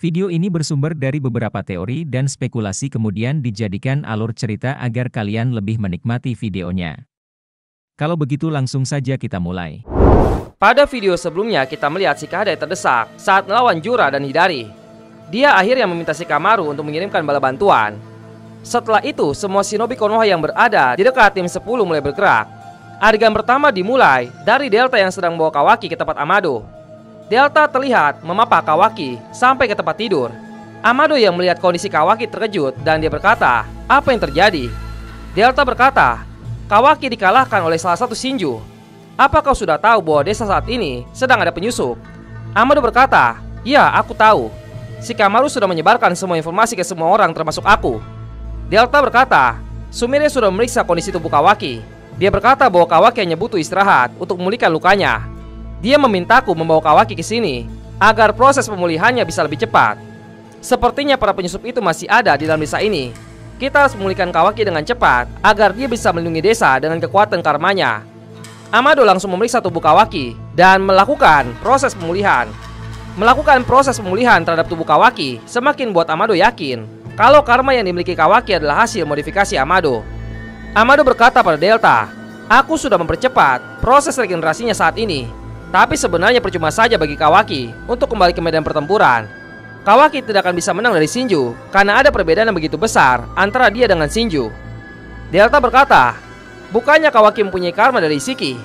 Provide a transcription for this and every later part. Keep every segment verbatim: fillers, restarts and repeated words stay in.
Video ini bersumber dari beberapa teori dan spekulasi kemudian dijadikan alur cerita agar kalian lebih menikmati videonya. Kalau begitu langsung saja kita mulai. Pada video sebelumnya kita melihat Shikadai terdesak saat melawan Jura dan Hidari. Dia akhirnya meminta Shikamaru untuk mengirimkan bala bantuan. Setelah itu semua shinobi Konoha yang berada di dekat tim sepuluh mulai bergerak. Adegan pertama dimulai dari Delta yang sedang membawa Kawaki ke tempat Amado. Delta terlihat memapah Kawaki sampai ke tempat tidur. Amado yang melihat kondisi Kawaki terkejut dan dia berkata, "Apa yang terjadi?" Delta berkata, "Kawaki dikalahkan oleh salah satu Shinju. Apa kau sudah tahu bahwa desa saat ini sedang ada penyusup?" Amado berkata, "Ya, aku tahu. Shikamaru sudah menyebarkan semua informasi ke semua orang termasuk aku." Delta berkata, "Sumire sudah memeriksa kondisi tubuh Kawaki. Dia berkata bahwa Kawaki hanya butuh istirahat untuk memulihkan lukanya. Dia memintaku membawa Kawaki ke sini agar proses pemulihannya bisa lebih cepat. Sepertinya para penyusup itu masih ada di dalam desa ini. Kita harus memulihkan Kawaki dengan cepat agar dia bisa melindungi desa dengan kekuatan karmanya." Amado langsung memeriksa tubuh Kawaki dan melakukan proses pemulihan. Melakukan proses pemulihan terhadap tubuh Kawaki semakin buat Amado yakin kalau karma yang dimiliki Kawaki adalah hasil modifikasi Amado. Amado berkata pada Delta, "Aku sudah mempercepat proses regenerasinya saat ini. Tapi sebenarnya percuma saja bagi Kawaki untuk kembali ke medan pertempuran. Kawaki tidak akan bisa menang dari Shinju karena ada perbedaan yang begitu besar antara dia dengan Shinju." Delta berkata, "Bukannya Kawaki mempunyai karma dari Isshiki?"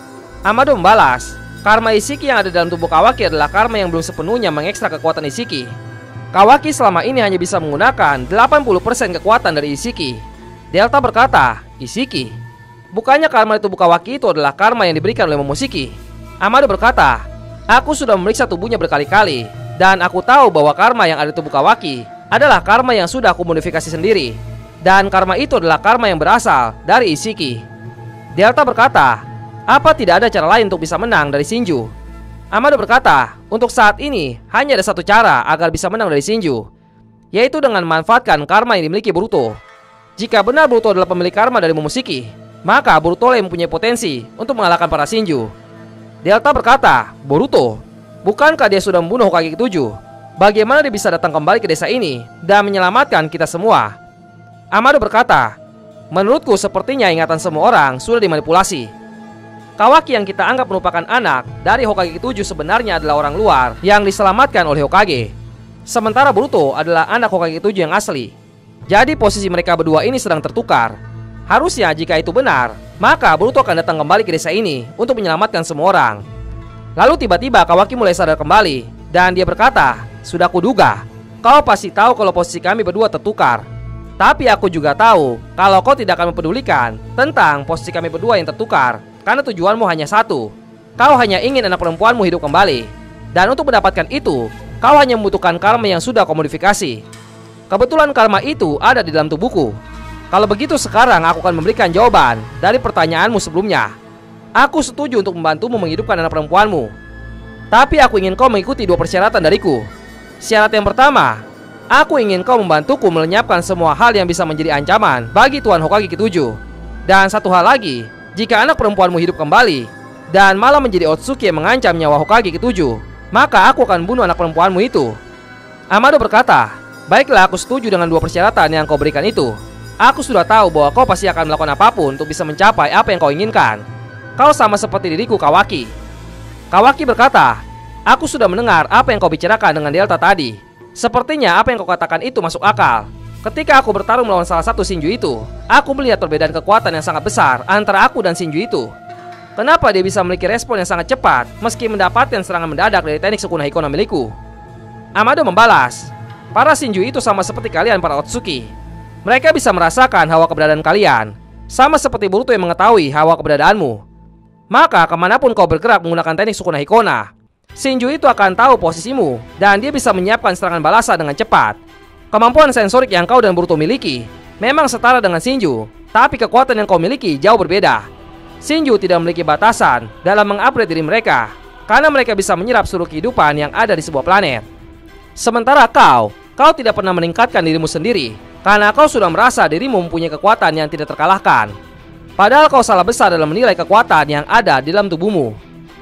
Amado membalas, "Karma Isshiki yang ada dalam tubuh Kawaki adalah karma yang belum sepenuhnya mengekstra kekuatan Isshiki. Kawaki selama ini hanya bisa menggunakan delapan puluh persen kekuatan dari Isshiki." Delta berkata, "Isshiki? Bukannya karma di tubuh Kawaki itu adalah karma yang diberikan oleh Momoshiki?" Amado berkata, "Aku sudah memeriksa tubuhnya berkali-kali dan aku tahu bahwa karma yang ada di tubuh Kawaki adalah karma yang sudah aku modifikasi sendiri. Dan karma itu adalah karma yang berasal dari Isshiki." Delta berkata, "Apa tidak ada cara lain untuk bisa menang dari Shinju?" Amado berkata, "Untuk saat ini hanya ada satu cara agar bisa menang dari Shinju, yaitu dengan memanfaatkan karma yang dimiliki Boruto. Jika benar Boruto adalah pemilik karma dari Momoshiki, maka Boruto yang mempunyai potensi untuk mengalahkan para Shinju." Delta berkata, "Boruto? Bukankah dia sudah membunuh Hokage ketujuh? Bagaimana dia bisa datang kembali ke desa ini dan menyelamatkan kita semua?" Amado berkata, "Menurutku sepertinya ingatan semua orang sudah dimanipulasi. Kawaki yang kita anggap merupakan anak dari Hokage ketujuh sebenarnya adalah orang luar yang diselamatkan oleh Hokage. Sementara Boruto adalah anak Hokage ketujuh yang asli. Jadi posisi mereka berdua ini sedang tertukar. Harusnya jika itu benar, maka Boruto akan datang kembali ke desa ini untuk menyelamatkan semua orang." Lalu tiba-tiba Kawaki mulai sadar kembali dan dia berkata, "Sudah kuduga, kau pasti tahu kalau posisi kami berdua tertukar. Tapi aku juga tahu kalau kau tidak akan mempedulikan tentang posisi kami berdua yang tertukar, karena tujuanmu hanya satu. Kau hanya ingin anak perempuanmu hidup kembali. Dan untuk mendapatkan itu, kau hanya membutuhkan karma yang sudah kau modifikasi. Kebetulan karma itu ada di dalam tubuhku. Kalau begitu sekarang aku akan memberikan jawaban dari pertanyaanmu sebelumnya. Aku setuju untuk membantumu menghidupkan anak perempuanmu. Tapi aku ingin kau mengikuti dua persyaratan dariku. Syarat yang pertama, aku ingin kau membantuku melenyapkan semua hal yang bisa menjadi ancaman bagi Tuan Hokage ketujuh. Dan satu hal lagi, jika anak perempuanmu hidup kembali dan malah menjadi Otsutsuki yang mengancam nyawa Hokage ketujuh, maka aku akan bunuh anak perempuanmu itu." Amado berkata, "Baiklah, aku setuju dengan dua persyaratan yang kau berikan itu. Aku sudah tahu bahwa kau pasti akan melakukan apapun untuk bisa mencapai apa yang kau inginkan. Kau sama seperti diriku, Kawaki." Kawaki berkata, "Aku sudah mendengar apa yang kau bicarakan dengan Delta tadi. Sepertinya apa yang kau katakan itu masuk akal. Ketika aku bertarung melawan salah satu Shinju itu, aku melihat perbedaan kekuatan yang sangat besar antara aku dan Shinju itu. Kenapa dia bisa memiliki respon yang sangat cepat meski mendapatkan serangan mendadak dari teknik Sukuna Hikona milikku?" Amado membalas, "Para Shinju itu sama seperti kalian para Otsutsuki. Mereka bisa merasakan hawa keberadaan kalian, sama seperti Boruto yang mengetahui hawa keberadaanmu. Maka kemanapun kau bergerak menggunakan teknik Sukuna Hikona, Shinju itu akan tahu posisimu dan dia bisa menyiapkan serangan balasan dengan cepat. Kemampuan sensorik yang kau dan Boruto miliki memang setara dengan Shinju, tapi kekuatan yang kau miliki jauh berbeda. Shinju tidak memiliki batasan dalam mengupgrade diri mereka, karena mereka bisa menyerap seluruh kehidupan yang ada di sebuah planet. Sementara kau, kau tidak pernah meningkatkan dirimu sendiri, karena kau sudah merasa dirimu mempunyai kekuatan yang tidak terkalahkan. Padahal kau salah besar dalam menilai kekuatan yang ada di dalam tubuhmu.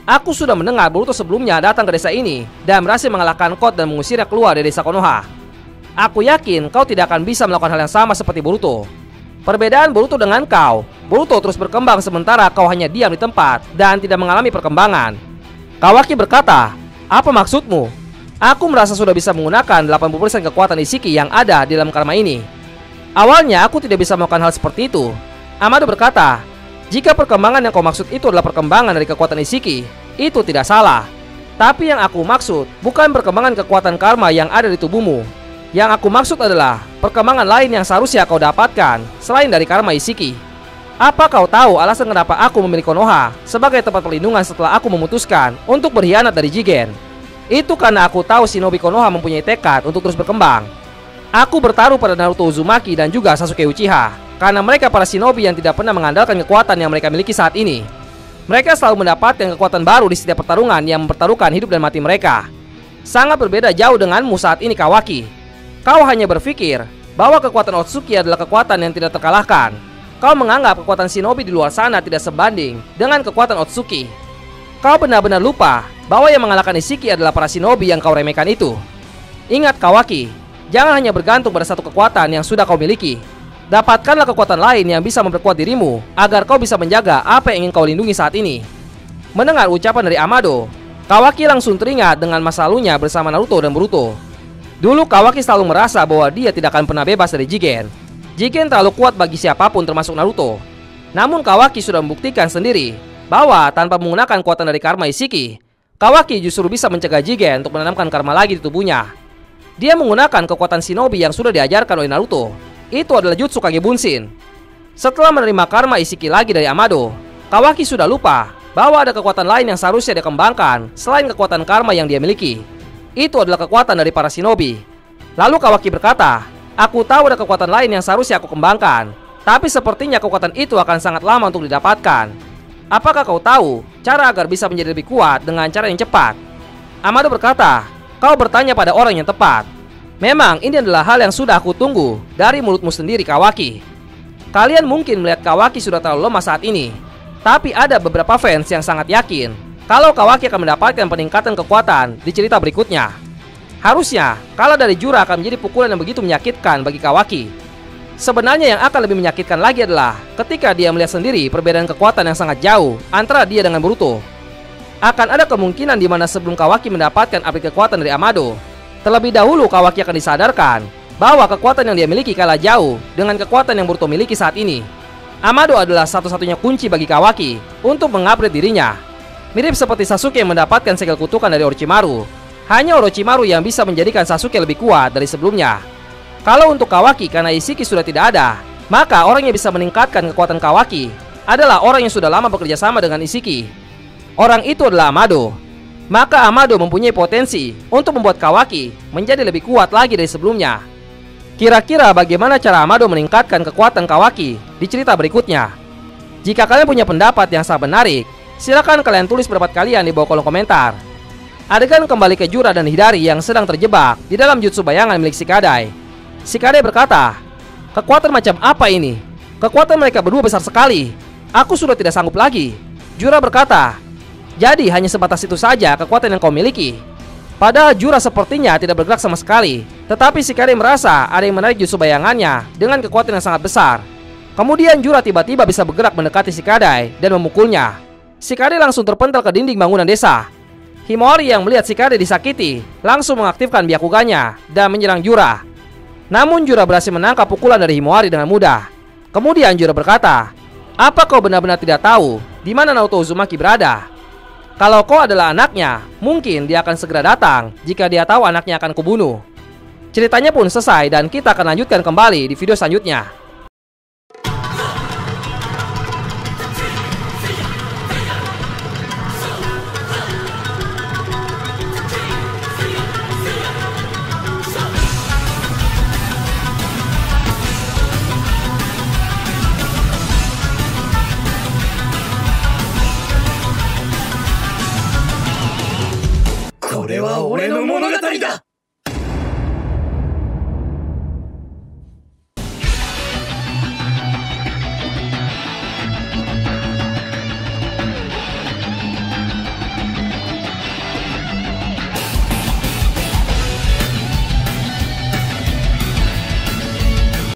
Aku sudah mendengar Boruto sebelumnya datang ke desa ini dan berhasil mengalahkan Code dan mengusirnya keluar dari desa Konoha. Aku yakin kau tidak akan bisa melakukan hal yang sama seperti Boruto. Perbedaan Boruto dengan kau, Boruto terus berkembang sementara kau hanya diam di tempat dan tidak mengalami perkembangan. Kawaki berkata, apa maksudmu? Aku merasa sudah bisa menggunakan delapan puluh persen kekuatan Ishiki yang ada di dalam karma ini. Awalnya aku tidak bisa melakukan hal seperti itu. Amado berkata, jika perkembangan yang kau maksud itu adalah perkembangan dari kekuatan Ishiki, itu tidak salah. Tapi yang aku maksud bukan perkembangan kekuatan karma yang ada di tubuhmu. Yang aku maksud adalah perkembangan lain yang seharusnya kau dapatkan selain dari karma Ishiki. Apa kau tahu alasan kenapa aku memilih Konoha sebagai tempat perlindungan setelah aku memutuskan untuk berkhianat dari Jigen? Itu karena aku tahu Shinobi Konoha mempunyai tekad untuk terus berkembang. Aku bertaruh pada Naruto Uzumaki dan juga Sasuke Uchiha karena mereka para shinobi yang tidak pernah mengandalkan kekuatan yang mereka miliki saat ini. Mereka selalu mendapatkan kekuatan baru di setiap pertarungan yang mempertaruhkan hidup dan mati mereka. Sangat berbeda jauh denganmu saat ini, Kawaki. Kau hanya berpikir bahwa kekuatan Otsutsuki adalah kekuatan yang tidak terkalahkan. Kau menganggap kekuatan shinobi di luar sana tidak sebanding dengan kekuatan Otsutsuki. Kau benar-benar lupa bahwa yang mengalahkan Ishiki adalah para shinobi yang kau remehkan itu. Ingat, Kawaki, jangan hanya bergantung pada satu kekuatan yang sudah kau miliki. Dapatkanlah kekuatan lain yang bisa memperkuat dirimu agar kau bisa menjaga apa yang ingin kau lindungi saat ini. Mendengar ucapan dari Amado, Kawaki langsung teringat dengan masa lalunya bersama Naruto dan Boruto. Dulu Kawaki selalu merasa bahwa dia tidak akan pernah bebas dari Jigen. Jigen terlalu kuat bagi siapapun termasuk Naruto. Namun Kawaki sudah membuktikan sendiri bahwa tanpa menggunakan kekuatan dari karma Ishiki, Kawaki justru bisa mencegah Jigen untuk menanamkan karma lagi di tubuhnya. Dia menggunakan kekuatan shinobi yang sudah diajarkan oleh Naruto. Itu adalah Jutsu Kage Bunshin. Setelah menerima karma Ishiki lagi dari Amado, Kawaki sudah lupa bahwa ada kekuatan lain yang seharusnya dikembangkan selain kekuatan karma yang dia miliki. Itu adalah kekuatan dari para shinobi. Lalu Kawaki berkata, aku tahu ada kekuatan lain yang seharusnya aku kembangkan, tapi sepertinya kekuatan itu akan sangat lama untuk didapatkan. Apakah kau tahu cara agar bisa menjadi lebih kuat dengan cara yang cepat? Amado berkata, kau bertanya pada orang yang tepat. Memang ini adalah hal yang sudah aku tunggu dari mulutmu sendiri, Kawaki. Kalian mungkin melihat Kawaki sudah terlalu lemah saat ini, tapi ada beberapa fans yang sangat yakin kalau Kawaki akan mendapatkan peningkatan kekuatan di cerita berikutnya. Harusnya kalah dari Jura akan menjadi pukulan yang begitu menyakitkan bagi Kawaki. Sebenarnya yang akan lebih menyakitkan lagi adalah ketika dia melihat sendiri perbedaan kekuatan yang sangat jauh antara dia dengan Boruto. Akan ada kemungkinan di mana sebelum Kawaki mendapatkan upgrade kekuatan dari Amado, terlebih dahulu Kawaki akan disadarkan bahwa kekuatan yang dia miliki kalah jauh dengan kekuatan yang Boruto miliki saat ini. Amado adalah satu-satunya kunci bagi Kawaki untuk mengupgrade dirinya. Mirip seperti Sasuke yang mendapatkan segel kutukan dari Orochimaru. Hanya Orochimaru yang bisa menjadikan Sasuke lebih kuat dari sebelumnya. Kalau untuk Kawaki karena Ishiki sudah tidak ada, maka orang yang bisa meningkatkan kekuatan Kawaki adalah orang yang sudah lama bekerja sama dengan Ishiki. Orang itu adalah Amado. Maka Amado mempunyai potensi untuk membuat Kawaki menjadi lebih kuat lagi dari sebelumnya. Kira-kira bagaimana cara Amado meningkatkan kekuatan Kawaki di cerita berikutnya? Jika kalian punya pendapat yang sangat menarik, silakan kalian tulis pendapat kalian di bawah kolom komentar. Adegan kembali ke Jura dan Hidari yang sedang terjebak di dalam jutsu bayangan milik Shikadai. Shikadai berkata, kekuatan macam apa ini? Kekuatan mereka berdua besar sekali. Aku sudah tidak sanggup lagi. Jura berkata, jadi hanya sebatas itu saja kekuatan yang kau miliki. Padahal Jura sepertinya tidak bergerak sama sekali. Tetapi Shikadai merasa ada yang menarik jutsu bayangannya dengan kekuatan yang sangat besar. Kemudian Jura tiba-tiba bisa bergerak mendekati Shikadai dan memukulnya. Shikadai langsung terpental ke dinding bangunan desa. Himawari yang melihat Shikadai disakiti langsung mengaktifkan Byakuganya dan menyerang Jura. Namun Jura berhasil menangkap pukulan dari Himawari dengan mudah. Kemudian Jura berkata, apa kau benar-benar tidak tahu di mana Naruto Uzumaki berada? Kalau kau adalah anaknya, mungkin dia akan segera datang jika dia tahu anaknya akan kubunuh. Ceritanya pun selesai dan kita akan lanjutkan kembali di video selanjutnya. Ini adalah 俺の物語だ!